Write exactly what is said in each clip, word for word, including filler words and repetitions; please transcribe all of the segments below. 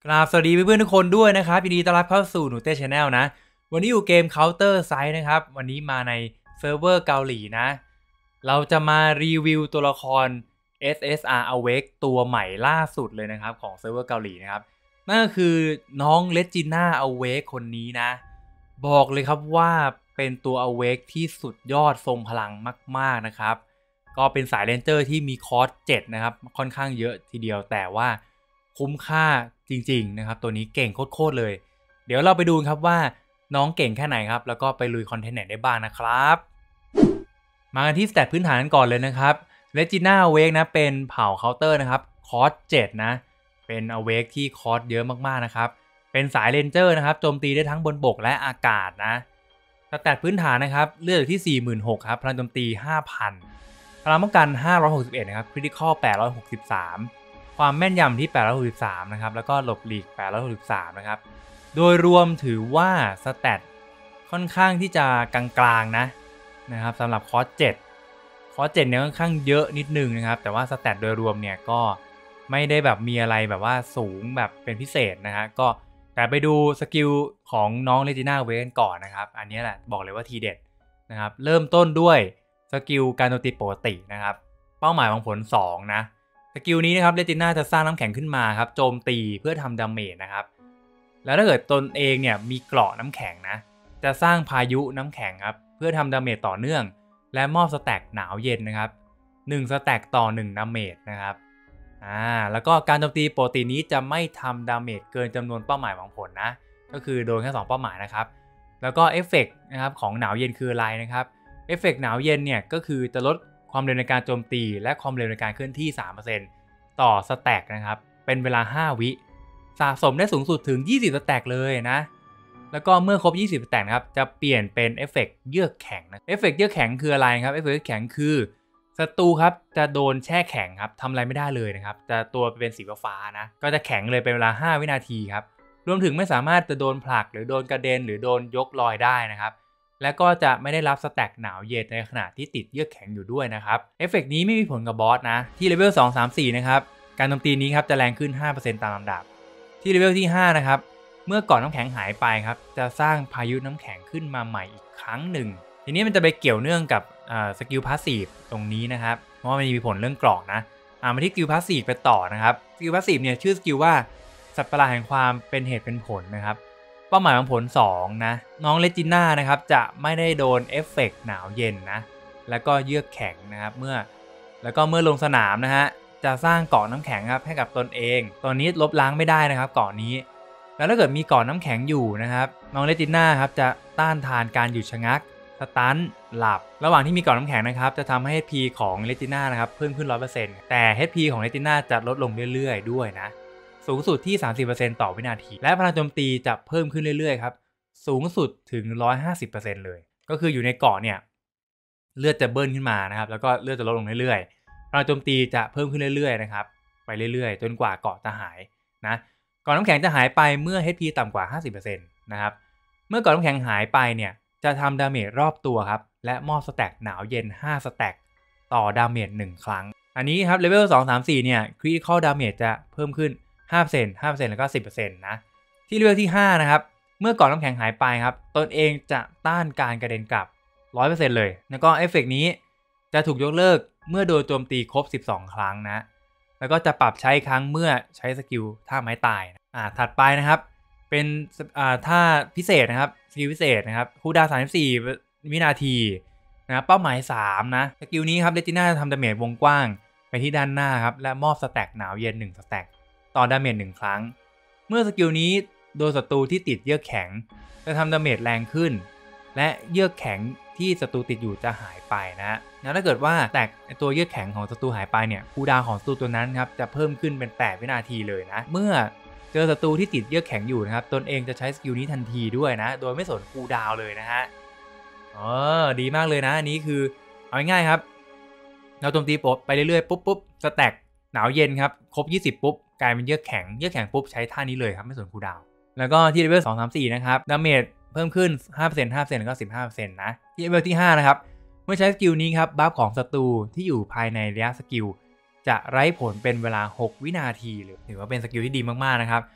กราบสวัสดีเพื่อนๆทุกคนด้วยนะครับยินดีต้อนรับเข้าสู่หนูเต้ Channel นะวันนี้อยู่เกม Counter Strike นะครับวันนี้มาในเซิร์ฟเวอร์เกาหลีนะเราจะมารีวิวตัวละคร เอส เอส อาร์ Awake ตัวใหม่ล่าสุดเลยนะครับของเซิร์ฟเวอร์เกาหลีนะครับนั่นก็คือน้อง Regina Awake คนนี้นะบอกเลยครับว่าเป็นตัว Awake ที่สุดยอดทรงพลังมากๆนะครับก็เป็นสายเรนเจอร์ที่มีคอร์สเจ็ดนะครับค่อนข้างเยอะทีเดียวแต่ว่าคุ้มค่าจริงๆนะครับตัวนี้เก่งโคตรๆเลยเดี๋ยวเราไปดูครับว่าน้องเก่งแค่ไหนครับแล้วก็ไปลุยคอนเทนต์ไหนได้บ้างนะครับมากันที่สเตตพื้นฐานก่อนเลยนะครับ Regina Awake นะเป็นเผ่าเคาน์เตอร์นะครับคอร์สเจ็ดนะเป็น Awake ที่คอร์สเยอะมากๆนะครับเป็นสายเรนเจอร์นะครับโจมตีได้ทั้งบนบกและอากาศนะสเตตพื้นฐานนะครับเลือดอยู่ที่ สี่หมื่นหกพัน ครับพลังโจมตี ห้าพัน พลังป้องกัน ห้าร้อยหกสิบเอ็ด นะครับคริติคอล แปดร้อยหกสิบสามความแม่นยำที่แปดร้อยหกสิบสามนะครับแล้วก็หลบหลีกแปดร้อยหกสิบสามนะครับโดยรวมถือว่าสแตทค่อนข้างที่จะกลางๆนะนะครับสำหรับคอร์สเจ็ดคอร์สเจ็ดเนี่ยค่อนข้างเยอะนิดนึงนะครับแต่ว่าสแตทโดยรวมเนี่ยก็ไม่ได้แบบมีอะไรแบบว่าสูงแบบเป็นพิเศษนะฮะก็แต่ไปดูสกิลของน้อง Regina Awake ก่อนนะครับอันนี้แหละบอกเลยว่าทีเด็ดนะครับเริ่มต้นด้วยสกิลการโจมตีปกตินะครับเป้าหมายของผลสองนะสกิลนี้นะครับเรจิน่าจะสร้างน้ำแข็งขึ้นมาครับโจมตีเพื่อทำดาเมจนะครับแล้วถ้าเกิดตนเองเนี่ยมีเกราะน้ำแข็งนะจะสร้างพายุน้ำแข็งครับเพื่อทำดาเมจต่อเนื่องและมอบสแต็กหนาวเย็นนะครับหนึ่งสแต็กต่อหนึ่งดาเมจนะครับอ่าแล้วก็การโจมตีปกตินี้จะไม่ทำดาเมจเกินจำนวนเป้าหมายหวังผลนะก็คือโดนแค่สองเป้าหมายนะครับแล้วก็เอฟเฟกต์นะครับของหนาวเย็นคืออะไรนะครับเอฟเฟกต์หนาวเย็นเนี่ยก็คือจะลดความเร็วในการโจมตีและความเร็วในการเคลื่อนที่ สามเปอร์เซ็นต์ ต่อสแต็กนะครับเป็นเวลาห้าวิสะสมได้สูงสุดถึงยี่สิบสแต็กเลยนะแล้วก็เมื่อครบยี่สิบสแต็กนะครับจะเปลี่ยนเป็นเอฟเฟกต์เยือกแข็งนะเอฟเฟกต์เยือกแข็งคืออะไรครับเอฟเฟกต์เยือกแข็งคือศัตรูครับจะโดนแช่แข็งครับทำอะไรไม่ได้เลยนะครับจะตัวเป็นสีฟ้านะก็จะแข็งเลยเป็นเวลาห้าวินาทีครับรวมถึงไม่สามารถจะโดนผลักหรือโดนกระเด็นหรือโดนยกลอยได้นะครับและก็จะไม่ได้รับสแต็กหนาวเย็นในขณะที่ติดเยือกแข็งอยู่ด้วยนะครับเอฟเฟกต์นี้ไม่มีผลกับบอสนะที่เลเวลสอง สาม สี่นะครับการโจมตีนี้ครับจะแรงขึ้น ห้าเปอร์เซ็นต์ ตามลำดับที่เลเวลที่ห้านะครับเมื่อก่อนน้ำแข็งหายไปครับจะสร้างพายุน้ำแข็งขึ้นมาใหม่อีกครั้งหนึ่งทีนี้มันจะไปเกี่ยวเนื่องกับสกิลพาสซีฟตรงนี้นะครับเพราะว่ามันมีผลเรื่องกรอกนะอ่ามาที่สกิลพาสซีฟไปต่อนะครับสกิลพาสซีฟเนี่ยชื่อสกิลว่าสัตว์ประหลาดแห่งความเป็นเหตุเป็นผลนะครับเป้าหมายของผลสองนะน้องเลจิน่านะครับจะไม่ได้โดนเอฟเฟกต์หนาวเย็นนะแล้วก็เยือกแข็งนะครับเมื่อแล้วก็เมื่อลงสนามนะฮะจะสร้างเกาะน้ำแข็งครับให้กับตนเองตอนนี้ลบล้างไม่ได้นะครับเกาะนี้แล้วถ้าเกิดมีเกาะน้ำแข็งอยู่นะครับน้องเลจิน่าครับจะต้านทานการหยุดชะงักสตันหลับระหว่างที่มีเกาะน้ำแข็งนะครับจะทำให้ เอช พี ของเลจิน่านะครับเพิ่มขึ้น ร้อยเปอร์เซ็นต์ แต่ เอช พี ของเลจิน่าจะลดลงเรื่อยๆด้วยนะสูงสุดที่ สามสิบเปอร์เซ็นต์ ต่อวินาทีและพลังโจมตีจะเพิ่มขึ้นเรื่อยๆครับสูงสุดถึง หนึ่งร้อยห้าสิบเปอร์เซ็นต์ เลยก็คืออยู่ในเกาะเนี่ยเลือดจะเบิ้ลขึ้นมานะครับแล้วก็เลือดจะลดลงเรื่อยๆพลังโจมตีจะเพิ่มขึ้นเรื่อยๆนะครับไปเรื่อยๆจนกว่าเกาะจะหายนะเกาะน้ำแข็งจะหายไปเมื่อ เอช พี ต่ำกว่า ห้าสิบเปอร์เซ็นต์ นะครับเมื่อเกาะน้ำแข็งหายไปเนี่ยจะทำดาเมจรอบตัวครับและมอบสแต็กหนาวเย็นห้าสแต็กต่อดาเมจหนึ่งครั้งอันนี้ครับเลเวลสอง สาม สี่เนี่ยคริติคอลดาเมจจะเพิ่มขึ้น ห้าเปอร์เซ็นต์ ห้าเปอร์เซ็นต์ แล้วก็ สิบเปอร์เซ็นต์ นะที่เลเวลที่ห้านะครับเมื่อเกาะน้ำแข็งหายไปครับตนเองจะต้านการกระเด็นกลับ ร้อยเปอร์เซ็นต์ เลยแล้วก็เอฟเฟกต์นี้จะถูกยกเลิกเมื่อโดนโจมตีครบสิบสองครั้งนะแล้วก็จะปรับใช้ครั้งเมื่อใช้สกิลท่าไม้ตายนะอ่าถัดไปนะครับเป็นอ่าท่าพิเศษนะครับสกิลพิเศษนะครับคูลดาวน์สามสิบสี่วินาทีนะเป้าหมายสามนะสกิลนี้ครับเลจิน่าจะทำดาเมจวงกว้างไปที่ด้านหน้าครับและมอบสแต็กหนาวเย็นหนึ่งสแต็กต่อดาเมจหนึ่งครั้งเมื่อสกิลนี้โดนศัตรูที่ติดเยือกแข็งจะทำดาเมจแรงขึ้นและเยือกแข็งที่ศัตรูติดอยู่จะหายไปนะแล้วถ้าเกิดว่าแตกตัวเยือกแข็งของศัตรูหายไปเนี่ยคูลดาวน์ของศัตรูตัวนั้นครับจะเพิ่มขึ้นเป็นแปดวินาทีเลยนะเมื่อเจอศัตรูที่ติดเยือกแข็งอยู่นะครับตนเองจะใช้สกิลนี้ทันทีด้วยนะโดยไม่สนคูลดาวน์เลยนะฮะอ๋อดีมากเลยนะอันนี้คือเอาง่ายๆครับเราโจมตีปุ๊บไปเรื่อยๆปุ๊บปุ๊บสแต็กหนาวเย็นครับครบยี่สิบปุ๊บกลายเป็นเยือกแข็งเยือกแข็งปุ๊บใช้ท่านี้เลยครับไม่สนคูลดาวน์แล้วก็ที่เลเวลสอง สาม สี่นะครับดาเมจเพิ่มขึ้น ห้าเปอร์เซ็นต์ ห้าเปอร์เซ็นต์ แล้วก็ สิบห้าเปอร์เซ็นต์ นะที่เลเวลที่ห้านะครับเมื่อใช้สกิลนี้ครับบัฟของศัตรูที่อยู่ภายในระยะสกิลจะไร้ผลเป็นเวลาหกวินาทีเลยถือว่าเป็นสกิลที่ดีมากๆนะครับ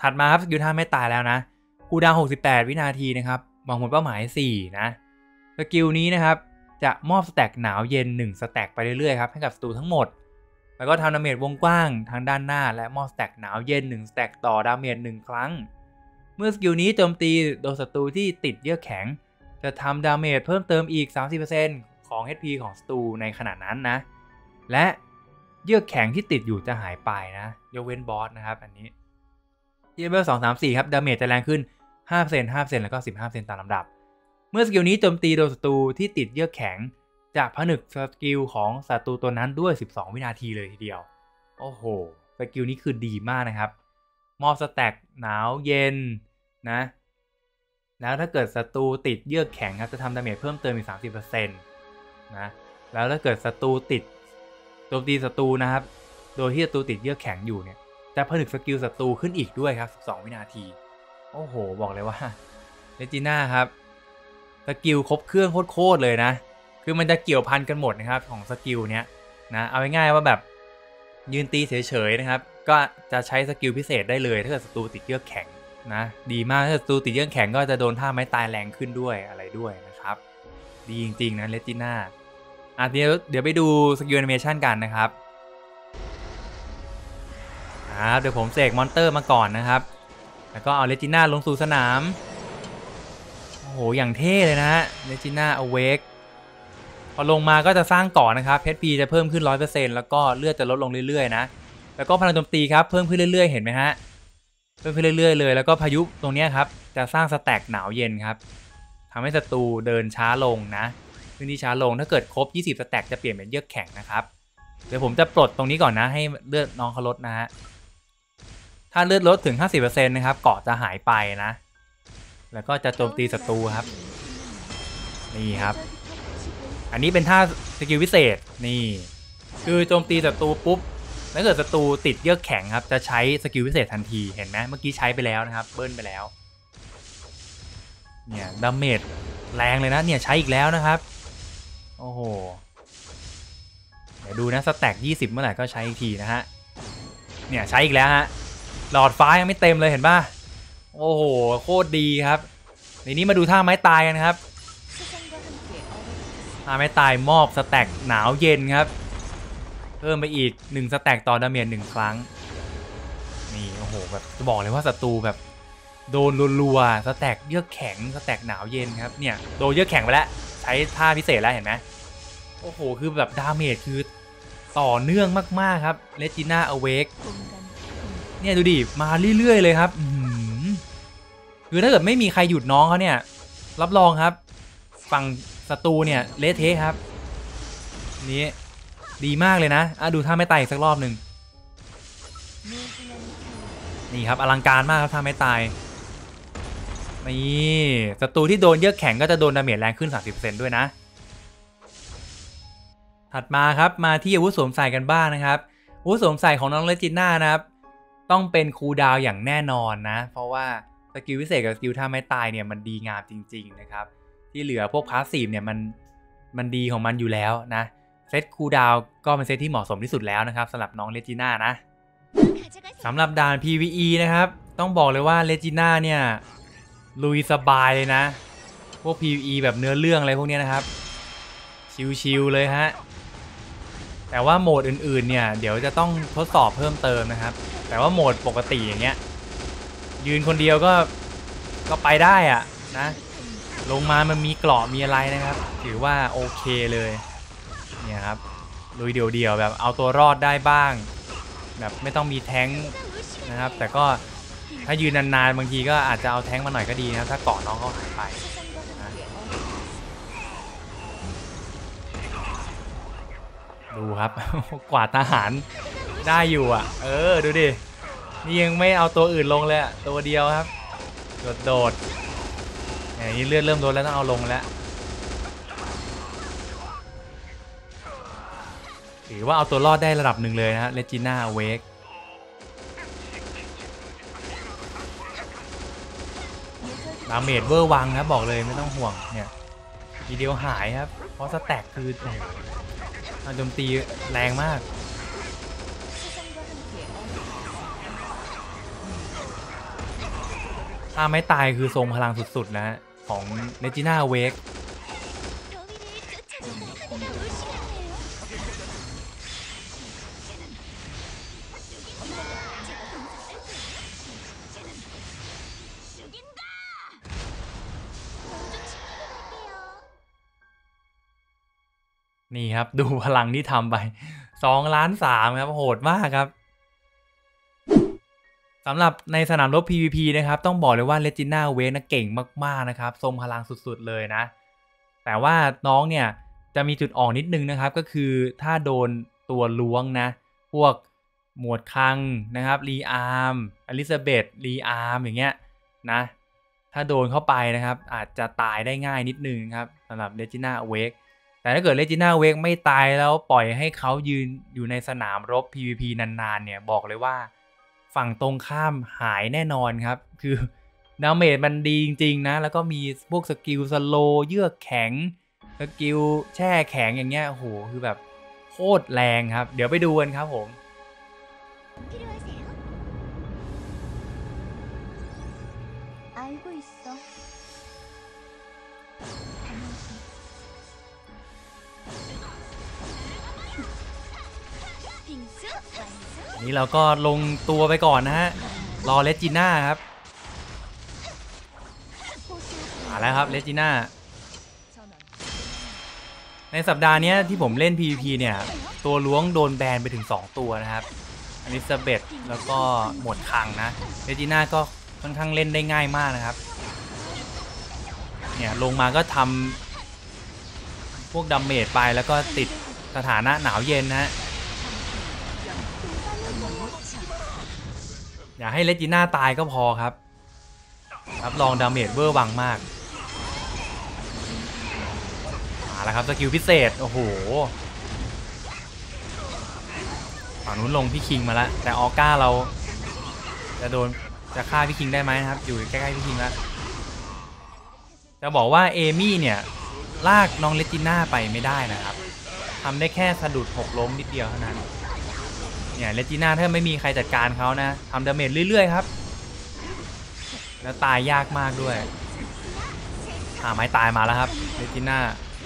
ถัดมาครับสกิลท่าไม่ตายแล้วนะคูลดาวน์หกสิบแปดวินาทีนะครับหวังผลเป้าหมายสี่นะสกิลนี้นะครับจะมอบสแต็กหนาวเย็นหนึ่งสแต็กไปเรื่อยๆครับให้กับศัตรูทั้งหมดแล้วก็ทำดาเมจวงกว้างทางด้านหน้าและมอบสแต็กหนาวเย็นหนึ่งสแต็กต่อดาเมจหนึ่งครั้งเมื่อสกิลนี้โจมตีโดนศัตรูที่ติดเยือกแข็งจะทำดาเมจเพิ่มเติมอีก สามสิบเปอร์เซ็นต์ ของ เอช พี ของศัตรูในขณะนั้นนะและเยือกแข็งที่ติดอยู่จะหายไปนะยกเว้นบอสนะครับอันนี้ที่เลเวลสอง สาม สี่ครับดาเมจจะแรงขึ้น ห้าเปอร์เซ็นต์ ห้าเปอร์เซ็นต์ แล้วก็ สิบห้าเปอร์เซ็นต์ ตามลำดับเมื่อสกิลนี้โจมตีโดนศัตรูที่ติดเยือกแข็งจะผนึกสกิลของศัตรูตัวนั้นด้วยสิบสองวินาทีเลยทีเดียวโอ้โหสกิลนี้คือดีมากนะครับมอบสแต็กหนาวเย็นนะแล้วถ้าเกิดศัตรูติดเยือกแข็งครับจะทำดาเมจเพิ่มเติมอีก สามสิบเปอร์เซ็นต์ นะแล้วถ้าเกิดศัตรูติดโจมตีศัตรูนะครับโดยที่ศัตรูติดเยือกแข็งอยู่เนี่ยจะผนึกสกิลศัตรูขึ้นอีกด้วยครับสิบสองวินาทีโอ้โหบอกเลยว่าเลจิน่าครับสกิลครบเครื่องโคตรเลยนะคือมันจะเกี่ยวพันกันหมดนะครับของสกิลเนี้ยนะเอาง่ายๆว่าแบบยืนตีเฉยๆนะครับก็จะใช้สกิลพิเศษได้เลยถ้าเกิดศัตรูติดเยือกแข็งนะดีมากถ้าศัตรูติดเยือกแข็งก็จะโดนท่าไม้ตายแรงขึ้นด้วยอะไรด้วยนะครับดีจริงๆนะเลจิน่าอ่ะเดี๋ยวเดี๋ยวไปดูสกิลแอนิเมชันกันนะครับอ่าเดี๋ยวผมเสกมอนเตอร์มาก่อนนะครับแล้วก็เอาเลจิน่าลงสู่สนามโอ้โหอย่างเท่เลยนะฮะเลจิน่าอเวกพอลงมาก็จะสร้างก่อนนะครับ เอช พี จะเพิ่มขึ้น ร้อยเปอร์เซ็นต์ แล้วก็เลือดจะลดลงเรื่อยๆนะแล้วก็พลังโจมตีครับเพิ่มขึ้นเรื่อยๆเห็นไหมฮะเพิ่มขึ้นเรื่อยๆเลยแล้วก็พายุตรงนี้ครับจะสร้างสแต็กหนาวเย็นครับทำให้ศัตรูเดินช้าลงนะพื้นที่ช้าลงถ้าเกิดครบยี่สิบสแต็กจะเปลี่ยนเป็นเยือกแข็งนะครับเดี๋ยวผมจะปลดตรงนี้ก่อนนะให้เลือดน้องเขาลดนะฮะถ้าเลือดลดถึง ห้าสิบเปอร์เซ็นต์ นะครับเกาะจะหายไปนะแล้วก็จะโจมตีศัตรูครับนี่ครับอันนี้เป็นท่าสกิลพิเศษนี่คือโจมตีศัตรูปุ๊บถ้าเกิดศัตรูติดเยือกแข็งครับจะใช้สกิลพิเศษทันทีเห็นไหมเมื่อกี้ใช้ไปแล้วนะครับเบิ้ลไปแล้วเนี่ยดาเมจแรงเลยนะเนี่ยใช้อีกแล้วนะครับโอ้โหเดี๋ยวดูนะสแต็กยี่สิบเมื่อไหร่ก็ใช้อีกทีนะฮะเนี่ยใช้อีกแล้วฮะหลอดฟ้ายังไม่เต็มเลยเห็นป่ะโอ้โหโคตรดีครับในนี้มาดูท่าไม้ตายกันครับท่าไม้ตายมอบสแต็กหนาวเย็นครับเพิ่มไปอีกหนึ่งสแต็กต่อดาเมจหนึ่งครั้งนี่โอ้โหแบบจะบอกเลยว่าศัตรูแบบโดนรัวๆสแต็กเยือกแข็งสแต็กหนาวเย็นครับเนี่ยโดนเยือกแข็งไปแล้วใช้ท่าพิเศษแล้วเห็นไหมโอ้โหคือแบบดาเมจคือต่อเนื่องมากๆครับเลจิน่าอเวกเนี่ยดูดิมาเรื่อยๆเลยครับคือถ้าเกิดไม่มีใครหยุดน้องเขาเนี่ยรับรองครับฝั่งศัตรูเนี่ยเละเทะครับนี้ดีมากเลยนะอ่ะดูท่าไม่ตายอีกสักรอบหนึ่งนี่ครับอลังการมากครับท่าไม่ตายนี่ศัตรูที่โดนเยือกแข็งก็จะโดนดาเมจแรงขึ้น สามสิบเปอร์เซ็นต์ ด้วยนะถัดมาครับมาที่อาวุธสวมใส่กันบ้างนะครับอาวุธสวมใส่ของน้องเลจิน่านะครับต้องเป็นคูลดาวน์อย่างแน่นอนนะเพราะว่าสกิลพิเศษกับสกิลท่าไม้ตายเนี่ยมันดีงามจริงๆนะครับที่เหลือพวกพาสซีฟเนี่ยมันมันดีของมันอยู่แล้วนะเซตคูลดาวน์ก็เป็นเซตที่เหมาะสมที่สุดแล้วนะครับสำหรับน้องเลจิน่านะสำหรับด่าน พี วี อี นะครับต้องบอกเลยว่าเลจิน่าเนี่ยลุยสบายเลยนะพวก พี วี อี แบบเนื้อเรื่องอะไรพวกนี้นะครับชิลๆเลยฮะแต่ว่าโหมดอื่นๆเนี่ยเดี๋ยวจะต้องทดสอบเพิ่มเติมนะครับแต่ว่าโหมดปกติอย่างเงี้ยยืนคนเดียวก็ก็ไปได้อะนะลงมามันมีเกราะมีอะไรนะครับถือว่าโอเคเลยเนี่ยครับลุยเดี่ยวๆแบบเอาตัวรอดได้บ้างแบบไม่ต้องมีแท้งนะครับแต่ก็ถ้ายืนนานๆบางทีก็อาจจะเอาแท้งมาหน่อยก็ดีนะครับถ้าเกาะน้องเขาหายไปนะดูครับ กวาดทหารได้อยู่อ่ะเออดูดินี่ยังไม่เอาตัวอื่นลงเลยอ่ะตัวเดียวครับโดดๆอย่างนี้เลือดเริ่มลดแล้วต้องเอาลงแล้วถือว่าเอาตัวรอดได้ระดับหนึ่งเลยนะเลจิน่าเวกดาเมจเวอร์วังครับบอกเลยไม่ต้องห่วงเนี่ยทีเดียวหายครับเพราะสแต็กคือโจมตีแรงมากถ้าไม่ตายคือทรงพลังสุดๆนะฮะของเรจิน่าเวกนี่ครับดูพลังที่ทำไปสองล้านสามครับโหดมากครับสำหรับในสนามรบ พี วี พี นะครับต้องบอกเลยว่าเลจิน่าเวกนะเก่งมากๆนะครับทรงพลังสุดๆเลยนะแต่ว่าน้องเนี่ยจะมีจุดอ่อนนิดนึงนะครับก็คือถ้าโดนตัวล้วงนะพวกหมวดคังนะครับรีอาร์มอลิซาเบธรีอาร์มอย่างเงี้ยนะถ้าโดนเข้าไปนะครับอาจจะตายได้ง่ายนิดนึงครับสำหรับเลจิน่าเวกแต่ถ้าเกิดเลจิน่าเวกไม่ตายแล้วปล่อยให้เขายืนอยู่ในสนามรบ พี วี พี นานๆเนี่ยบอกเลยว่าฝั่งตรงข้ามหายแน่นอนครับคือดาเมจมันดีจริงๆนะแล้วก็มีพวกสกิลสโลเยือกแข็งสกิลแช่แข็งอย่างเงี้ยโอ้โหคือแบบโคตรแรงครับเดี๋ยวไปดูกันครับผมนี่เราก็ลงตัวไปก่อนนะฮะรอเลจิน่าครับมาแล้วครับเลจิน่าในสัปดาห์นี้ที่ผมเล่น พี วี พี เนี่ยตัวล้วงโดนแบนไปถึงสองตัวนะครับอลิซาเบธแล้วก็หมวดคังนะเลจิน่าก็ค่อนข้างเล่นได้ง่ายมากนะครับเนี่ยลงมาก็ทำพวกดาเมจไปแล้วก็ติดสถานะหนาวเย็นนะฮะอย่าให้เลจิน่าตายก็พอครับรับรองดาเมจเวอร์วังมากมาแล้วครับสกิลพิเศษโอ้โหฝั่งนู้นลงพี่คิงมาแล้วแต่ออก้าเราจะโดนจะฆ่าพี่คิงได้ไหมนะครับอยู่ใกล้ๆพี่คิงแล้วจะบอกว่าเอมี่เนี่ยลากน้องเลจิน่าไปไม่ได้นะครับทำได้แค่สะดุดหกล้มนิดเดียวเท่านั้นเนี่ยเลจิน่าถ้าไม่มีใครจัดการเขานะทำดาเมจเรื่อยๆครับแล้วตายยากมากด้วยหาไม้ตายมาแล้วครับเลจิน่า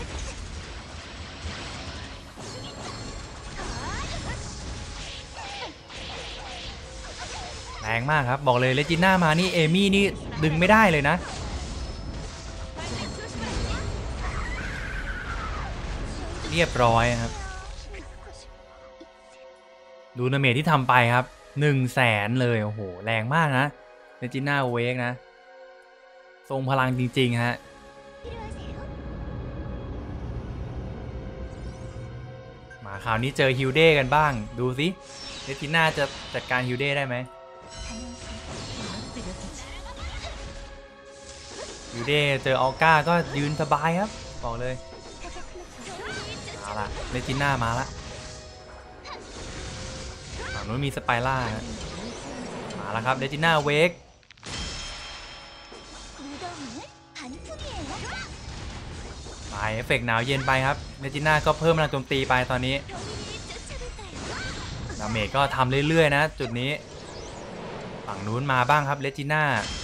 แรงมากครับบอกเลยเลจิน่ามานี่เอมี่นี่ดึงไม่ได้เลยนะเรียบร้อยครับดูดาเมจที่ทำไปครับหนึ่งแสนเลยโอ้โหแรงมากนะเลจิน่าเวกนะทรงพลังจริงๆฮะมาคราวนี้เจอฮิวเด้กันบ้างดูสิเลจิน่าจะจัดการฮิวเด้ได้ไหมฮิวเด้เจอออก้าก็ยืนสบายครับบอกเลยเอาล่ะเลจิน่ามาละฝั่งนู้นมีสไปล่ามาแล้วครับเลจิน่าเวกไปเอฟเฟกต์หนาวเย็นไปครับเลจิน่าก็เพิ่มพลังโจมตีไปตอนนี้ดาเมจก็ทำเรื่อยๆนะจุดนี้ฝั่งนู้นมาบ้างครับเลจิน่า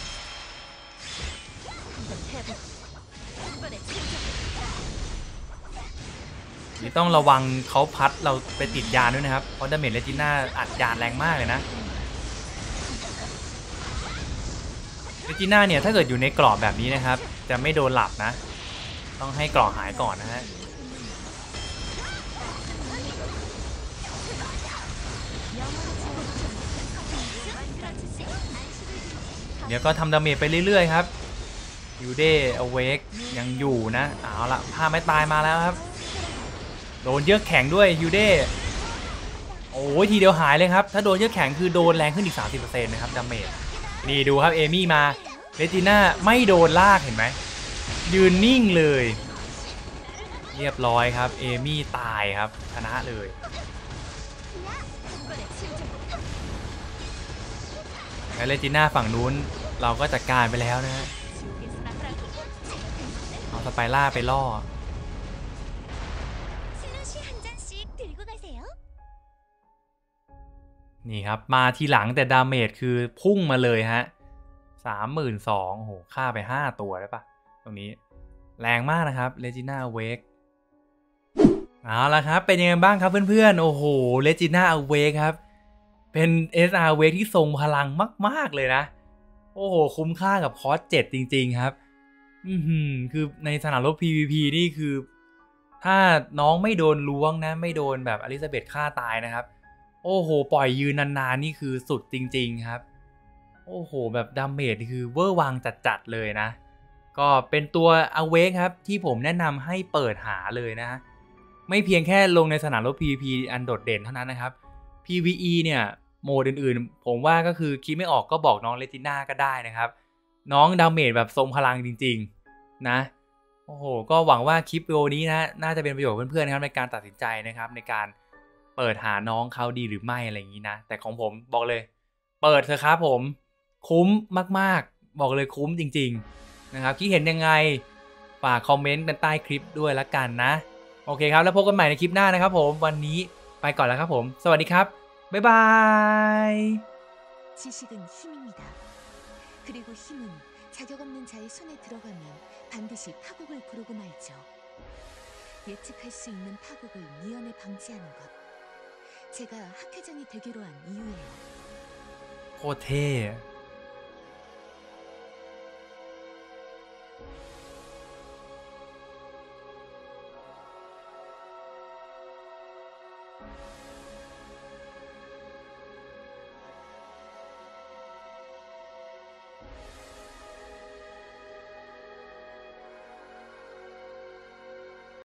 นี่ต้องระวังเขาพัดเราไปติดยานด้วยนะครับเพราะดาเมจเลจิน่าอัดยานแรงมากเลยนะเลจิน่าเนี่ยถ้าเกิดอยู่ในกรอบแบบนี้นะครับจะไม่โดนหลับนะต้องให้กรอบหายก่อนนะฮะเดี๋ยวก็ทำดาเมจไปเรื่อยๆครับยูเดย์อเวกยังอยู่นะเอาละผ้าไม้ตายมาแล้วครับโดนเยือกแข็งด้วยยูเดย์โอ้ยทีเดียวหายเลยครับถ้าโดนเยือกแข็งคือโดนแรงขึ้นอีก สามสิบเปอร์เซ็นต์ นะครับดาเมจนี่ดูครับเอมี่มาเลจิน่าไม่โดนลากเห็นไหมยืนนิ่งเลยเรียบร้อยครับเอมี่ตายครับชนะเลยแล้วเลจิน่าฝั่งนู้นเราก็จัดการไปแล้วนะฮะเอาสไปล่าไปล่อนี่ครับมาทีหลังแต่ดาเมจคือพุ่งมาเลยฮะสามหมื่นสองโหฆ่าไปห้าตัวได้ปะตรงนี้แรงมากนะครับเลจิน่าเวกเอาละครับเป็นยังไงบ้างครับเพื่อนๆโอ้โหเลจิน่าเวกครับเป็น เอส อาร์ เวกที่ทรงพลังมากๆเลยนะโอ้โหคุ้มค่ากับคอสเจ็ดจริงๆครับอือหือคือในสนามรบ พี วี พี นี่คือถ้าน้องไม่โดนล้วงนะไม่โดนแบบอลิซาเบธฆ่าตายนะครับโอ้โหปล่อยยืนนานๆนี่คือสุดจริงๆครับโอ้โหแบบดาเมจคือเวอร์วังจัดๆเลยนะก็เป็นตัว Awake ครับที่ผมแนะนำให้เปิดหาเลยนะไม่เพียงแค่ลงในสนามรบ พี วี พี อันโดดเด่นเท่านั้นนะครับ พี วี อี เนี่ยโหมดอื่นๆผมว่าก็คือคิดไม่ออกก็บอกน้องเลติน่าก็ได้นะครับน้องดาเมจแบบทรงพลังจริงๆนะโอ้โหก็หวังว่าคลิปวิดีโอนี้นะน่าจะเป็นประโยชน์เพื่อนๆนะครับในการตัดสินใจนะครับในการเปิดหาน้องเขาดีหรือไม่อะไรอย่างนี้นะแต่ของผมบอกเลยเปิดเถอะครับผมคุ้มมากๆบอกเลยคุ้มจริงๆนะครับคิดเห็นยังไงฝากคอมเมนต์กันใต้คลิปด้วยละกันนะโอเคครับแล้วพบกันใหม่ในคลิปหน้านะครับผมวันนี้ไปก่อนแล้วครับผมสวัสดีครับบ๊ายบาย 지식은 힘입니다. 그리고 힘은 자격 없는 자의 손에 들어가면 반드시 파국을 부르고 말죠. 예측할 수 있는 파국을 미연에 방지하는 것. 제가 학회장이 되기로 한 이유예요. โคตรเท่